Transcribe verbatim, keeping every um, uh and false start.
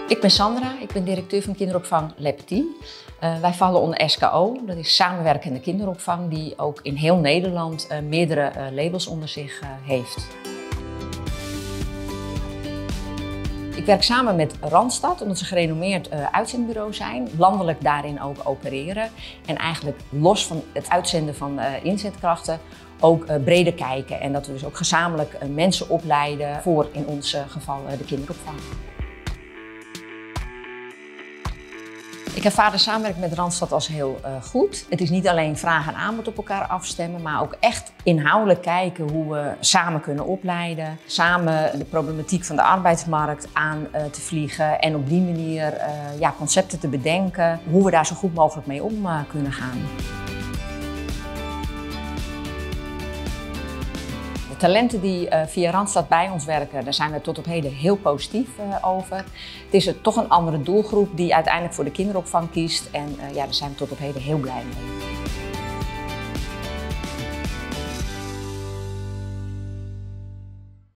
Ik ben Sandra, ik ben directeur van kinderopvang Le Petit. Uh, wij vallen onder S K O, dat is samenwerkende kinderopvang die ook in heel Nederland uh, meerdere uh, labels onder zich uh, heeft. Ik werk samen met Randstad, omdat ze een gerenommeerd uh, uitzendbureau zijn, landelijk daarin ook opereren en eigenlijk los van het uitzenden van uh, inzetkrachten ook uh, breder kijken en dat we dus ook gezamenlijk uh, mensen opleiden voor in ons uh, geval uh, de kinderopvang. Ik ervaar de samenwerking met Randstad als heel uh, goed. Het is niet alleen vraag en aanbod op elkaar afstemmen, maar ook echt inhoudelijk kijken hoe we samen kunnen opleiden. Samen de problematiek van de arbeidsmarkt aan uh, te vliegen en op die manier uh, ja, concepten te bedenken hoe we daar zo goed mogelijk mee om uh, kunnen gaan. De talenten die uh, via Randstad bij ons werken, daar zijn we tot op heden heel positief uh, over. Het is er toch een andere doelgroep die uiteindelijk voor de kinderopvang kiest en uh, ja, daar zijn we tot op heden heel blij mee.